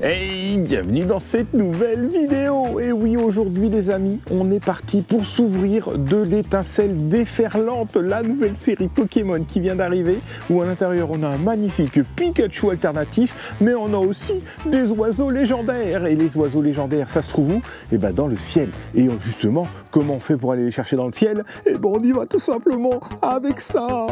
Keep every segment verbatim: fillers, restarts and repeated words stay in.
Hey, bienvenue dans cette nouvelle vidéo. Et oui, aujourd'hui les amis, on est parti pour s'ouvrir de l'étincelle déferlante, la nouvelle série Pokémon qui vient d'arriver, où à l'intérieur on a un magnifique Pikachu alternatif, mais on a aussi des oiseaux légendaires. Et les oiseaux légendaires, ça se trouve où? Eh ben dans le ciel. Et justement, comment on fait pour aller les chercher dans le ciel? Eh ben on y va tout simplement avec ça.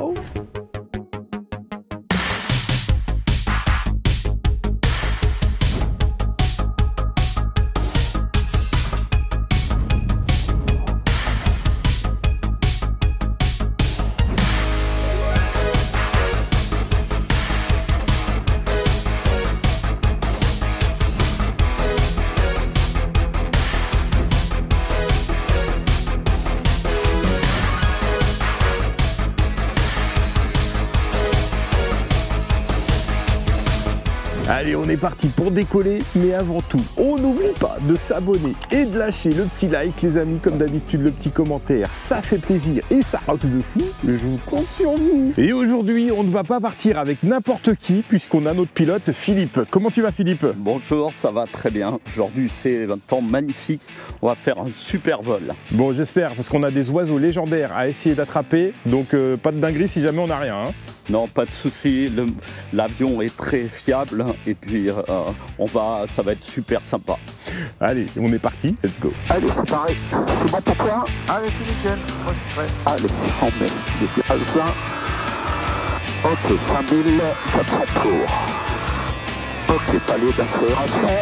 Allez, on est parti pour décoller, mais avant tout, on n'oublie pas de s'abonner et de lâcher le petit like, les amis, comme d'habitude, le petit commentaire, ça fait plaisir et ça rock de fou, je vous compte sur vous. Et aujourd'hui, on ne va pas partir avec n'importe qui, puisqu'on a notre pilote, Philippe. Comment tu vas, Philippe? Bonjour, ça va très bien. Aujourd'hui, il fait un temps magnifique, on va faire un super vol. Bon, j'espère, parce qu'on a des oiseaux légendaires à essayer d'attraper, donc euh, pas de dinguerie si jamais on n'a rien, hein. Non, pas de souci, l'avion est très fiable et puis euh, on va, ça va être super sympa. Allez, on est parti, let's go. Allez, c'est pareil, c'est bon pour toi? Allez, c'est nickel, moi je suis prêt. Allez, on met depuis Alpha. Ok, cinq mille quatre cents tours. Ok, palier d'accélération.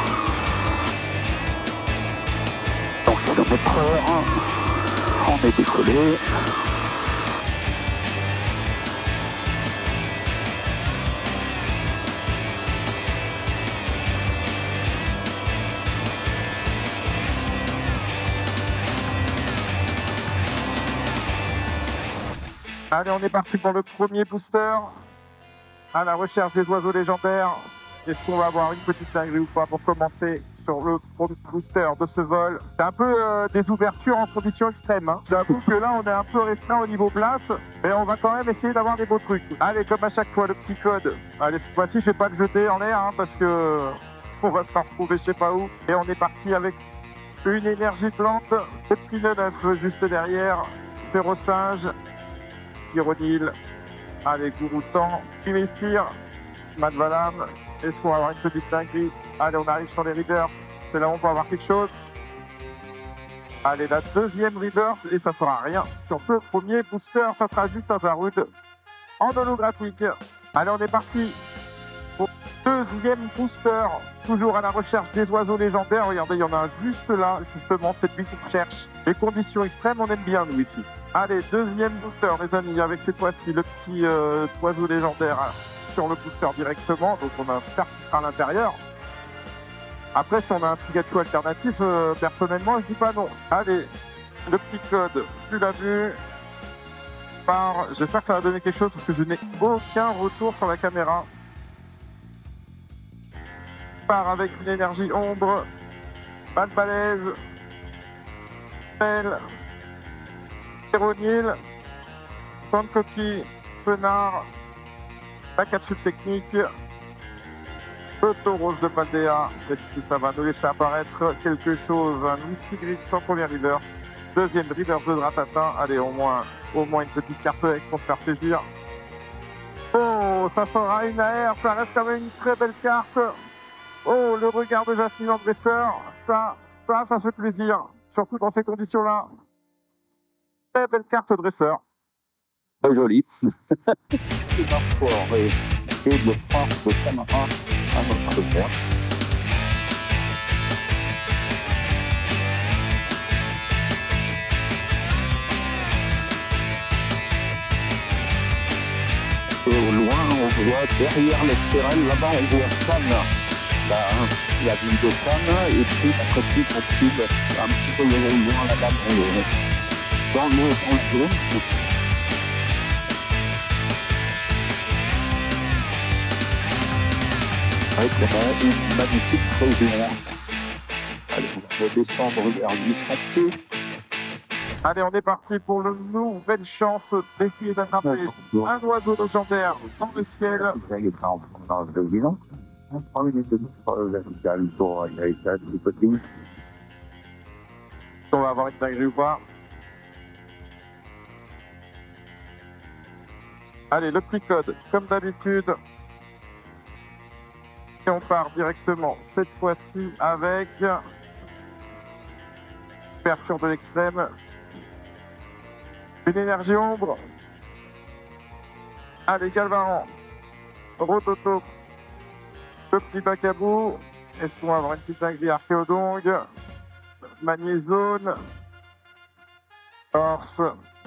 En kilomètre heure, on est décollé. Allez, on est parti pour le premier booster à la recherche des oiseaux légendaires. Est-ce qu'on va avoir une petite dinguerie ou pas pour commencer sur le premier booster de ce vol? C'est un peu euh, des ouvertures en conditions extrêmes, hein. J'avoue que là, on est un peu restreint au niveau place, mais on va quand même essayer d'avoir des beaux trucs. Allez, comme à chaque fois, le petit code. Allez, cette fois-ci, je vais pas le jeter en l'air, hein, parce que on va se retrouver je sais pas où. Et on est parti avec une énergie plante, le petit neuf juste derrière, Férocinge, Pyronil, allez, Gouroutan, Kimessir, Madvalam. Est-ce qu'on va avoir une petite dinguerie? Allez, on arrive sur les readers, c'est là où on peut avoir quelque chose. Allez, la deuxième readers, et ça sera rien. Sur ce premier booster, ça sera juste un Zarude en holographique. Allez, on est parti pour le deuxième booster, toujours à la recherche des oiseaux légendaires. Regardez, il y en a un juste là, justement, c'est lui qu'on cherche. Les conditions extrêmes, on aime bien, nous, ici. Allez, deuxième booster, les amis, avec cette fois-ci le petit euh, oiseau légendaire sur le booster directement. Donc, on a un Star qui sera à l'intérieur. Après, si on a un Pikachu alternatif, euh, personnellement, je dis pas non. Allez, le petit code, tu l'as vu. Par... J'espère que ça va donner quelque chose parce que je n'ai aucun retour sur la caméra. Part avec une énergie ombre. Pas de balèze. Belle. Péronil, Sandcopi, Penard, la capsule technique, le Tauros de Paldea. Est-ce que ça va nous laisser apparaître quelque chose? Un Misty Grid sans premier reader. Deuxième reader de Dratata. Allez, au moins, au moins une petite carte X pour se faire plaisir. Oh, ça sera une A R, ça reste quand même une très belle carte. Oh, le regard de Jasmine en dresseur. Ça, ça, ça fait plaisir. Surtout dans ces conditions-là. Très belle carte dresseur. Très jolie. C'est parfois et de prendre de caméra à notre père. Et au loin, on voit derrière l'esterelle, là-bas, on voit Sam. La, la ville de Sam, et puis après, puis, on suit un petit peu le loin là-bas dans le. Dans le, dans le zone. Avec une magnifique région. Allez, on va descendre vers huit cents pieds. Allez, on est parti pour une nouvelle chance d'essayer d'attraper un oiseau légendaire dans le ciel. trois minutes de vertical pour Héritage du côté. On va avoir une dinguerie ou pas. Allez, le petit code, comme d'habitude. Et on part directement, cette fois-ci, avec ouverture de l'extrême. Une énergie ombre. Allez, Galvaran. Rototo. Le petit Bacabou. Est-ce qu'on va avoir une petite dinguerie Archéodong? Magnézone. Orf.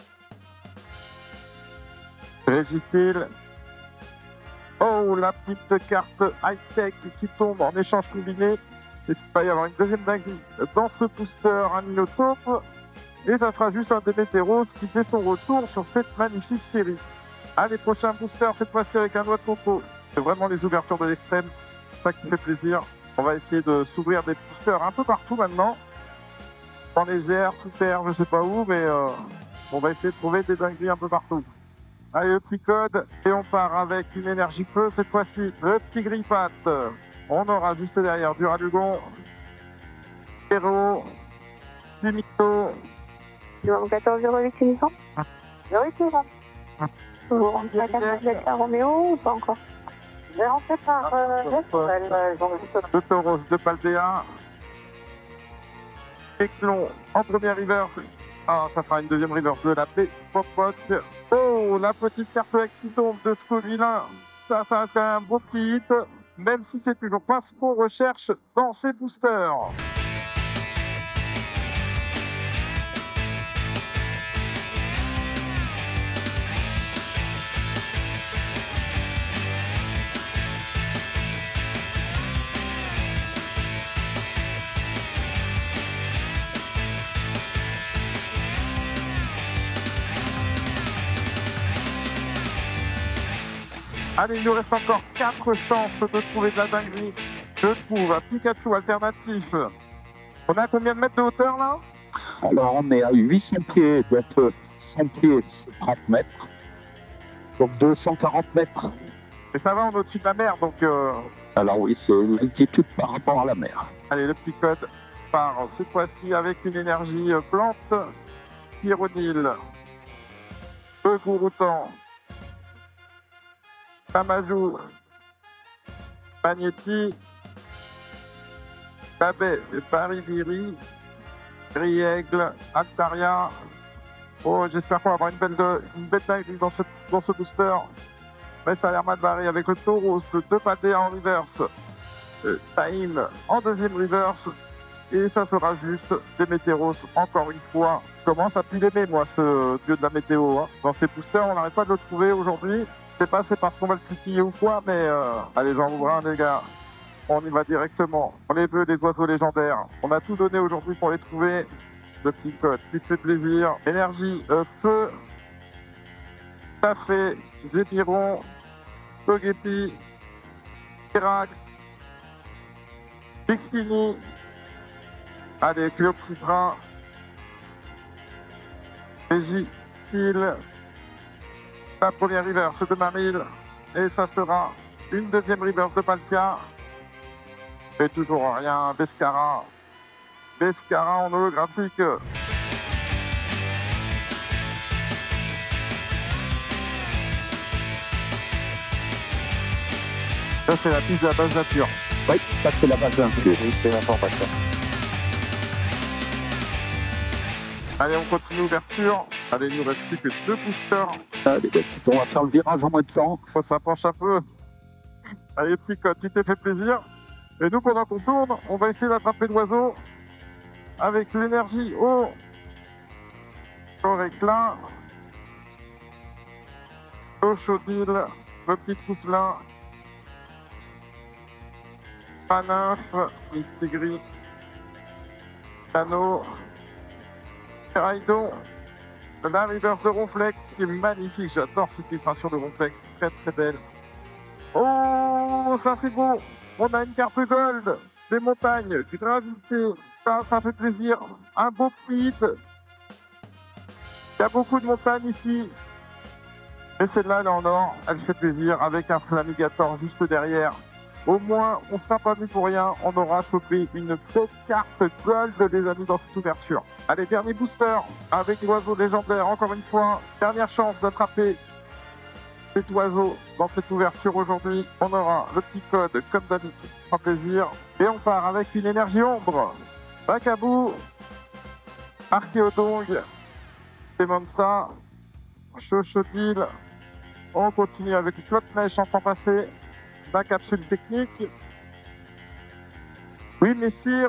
Régistil. Oh, la petite carte high-tech qui tombe en échange combiné. Et il va y avoir une deuxième dinguerie dans ce booster, un Minotaure. Et ça sera juste un Démétéros qui fait son retour sur cette magnifique série. Allez, prochain booster, cette fois-ci avec un noix de coco. C'est vraiment les ouvertures de l'extrême, ça qui fait plaisir. On va essayer de s'ouvrir des boosters un peu partout maintenant. Dans les airs, sous terre, je sais pas où, mais euh, on va essayer de trouver des dingueries un peu partout. Allez, le petit code, et on part avec une énergie feu, cette fois-ci, le petit Grippat. On aura juste derrière du Radugon, Héros, Timito. quatorze zéro huit six cents zéro huit cents. Vous rentrez à quatre à Roméo ou pas encore? Je vais rentrer par le Tauros de Paldea. Éclon en première reverse. Ah, ça sera une deuxième reverse de la P. Popoc. Oh, la petite carte X qui tombe de Scovilin. Ça, ça fait un beau petit hit, même si c'est toujours pas ce qu'on recherche dans ces boosters. Allez, il nous reste encore quatre chances de trouver de la dinguerie. Je trouve un Pikachu alternatif. On a combien de mètres de hauteur là? Alors on est à huit cents pieds, donc cent pieds, c'est trente mètres. Donc deux cent quarante mètres. Et ça va, on est au-dessus de la mer, donc... Euh... Alors oui, c'est l'altitude par rapport à la mer. Allez, le petit code part cette fois-ci avec une énergie plante. Pyronil. Begouroutan. Tamajou, Magnéti, Babet, Pariviri, Griègle, Altaria. Oh, j'espère qu'on va avoir une belle, de, une belle dinguerie dans ce, dans ce booster. Mais ça a l'air mal barré avec le Tauros, deux pâtés en reverse, euh, Time en deuxième reverse. Et ça sera juste des Météros encore une fois. Je commence à plus l'aimer, moi, ce dieu de la météo. Hein. Dans ces boosters, on n'arrête pas de le trouver aujourd'hui. Je sais pas, c'est parce qu'on va le titiller ou quoi, mais euh, allez, Jean Louvain, les gars, on y va directement. On les veut, les oiseaux légendaires. On a tout donné aujourd'hui pour les trouver. Le petit code qui te fait plaisir. Énergie, euh, feu, Tafé, Zébiron, Togepi, Kirax, Victini, allez, Cléopsydra, Régie, Style. La première reverse de Maril, et ça sera une deuxième reverse de Palkia. Et toujours rien, Bescara. Bescara en holographique. Ça c'est la piste de la base nature. Oui, ça c'est la base nature. Oui, c'est l'information. Allez, on continue l'ouverture. Allez, il nous reste plus que deux boosters. Allez, on va faire le virage en moins de temps. Faut ça penche un peu. Allez, petit code, tu t'es fait plaisir. Et nous, pendant qu'on tourne, on va essayer d'attraper l'oiseau avec l'énergie au Coréclin, au Chaudil, le petit Trousselin, Paninf, Mistigris, Cano, Raidon, la reverse de Ronflex qui est magnifique, j'adore cette illustration de Ronflex, très très belle. Oh, ça c'est beau, on a une carte gold, des montagnes, gravité, ça, ça fait plaisir, un beau petit hit. Il y a beaucoup de montagnes ici, et celle-là elle est en or, elle fait plaisir avec un Flamigator juste derrière. Au moins, on ne sera pas vu pour rien. On aura chopé une belle carte gold, les amis, dans cette ouverture. Allez, dernier booster avec l'oiseau légendaire. Encore une fois, dernière chance d'attraper cet oiseau dans cette ouverture aujourd'hui. On aura le petit code, comme d'habitude, sans plaisir. Et on part avec une énergie ombre. Bakabou, Archéodong, Semonta, Chochodil. On continue avec le Claude Neige en temps passé. La capsule technique. Oui, Messire.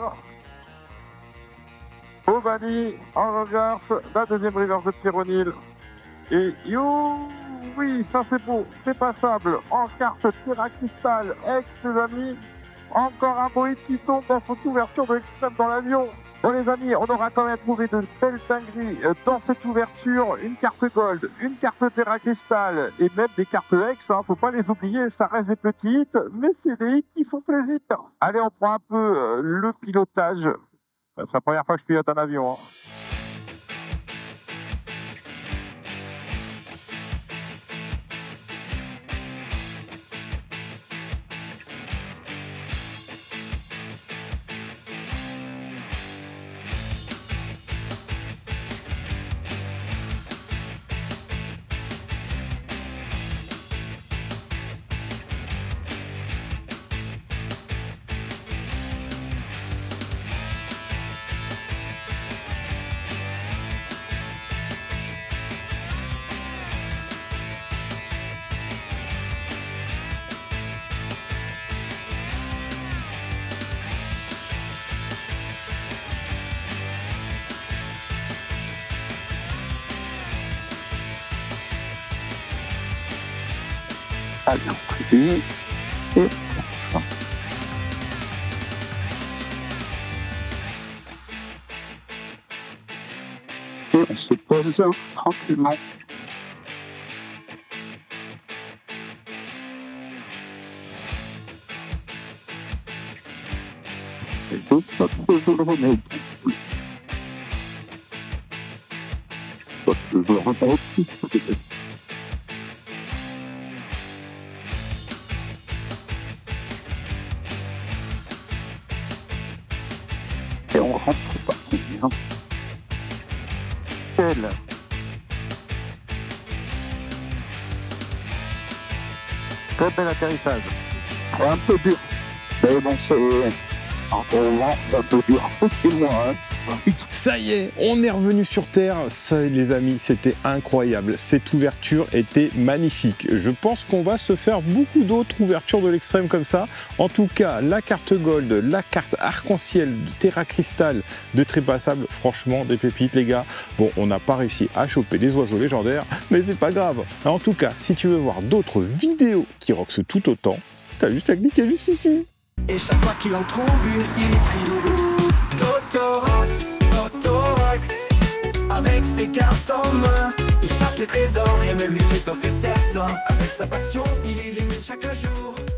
Obali en reverse. La deuxième reverse de Pyronil. Et you, oui, ça c'est beau, c'est passable. En carte Terra Cristal, ex les amis. Encore un bruit qui tombe dans cette ouverture de l'extrême dans l'avion. Bon les amis, on aura quand même trouvé de belles dingueries dans cette ouverture. Une carte Gold, une carte Terra Cristal et même des cartes ex, hein, faut pas les oublier, ça reste des petites, mais c'est des hits qui font plaisir. Allez, on prend un peu le pilotage. C'est la première fois que je pilote un avion. Hein. Avion privé et enfin. Et on se pose tranquillement. Et donc notre remède. Je le remets peut-être. Et on rentre par bien. Quel très bel atterrissage. Un peu dur. Mais bon, c'est un peu dur. C'est moi. Hein. Ça y est, on est revenu sur Terre. Ça, les amis, c'était incroyable. Cette ouverture était magnifique. Je pense qu'on va se faire beaucoup d'autres ouvertures de l'extrême comme ça. En tout cas, la carte Gold, la carte Arc-en-Ciel de Terra Cristal de Trépassable, franchement, des pépites, les gars. Bon, on n'a pas réussi à choper des oiseaux légendaires, mais c'est pas grave. En tout cas, si tu veux voir d'autres vidéos qui roxent tout autant, t'as juste à cliquer juste ici. Et chaque fois qu'il en trouve une, il écrit Totorox, Totorox. Avec ses cartes en main, il cherche les trésors, rien ne lui fait peur, c'est certain. Avec sa passion, il illumine chaque jour.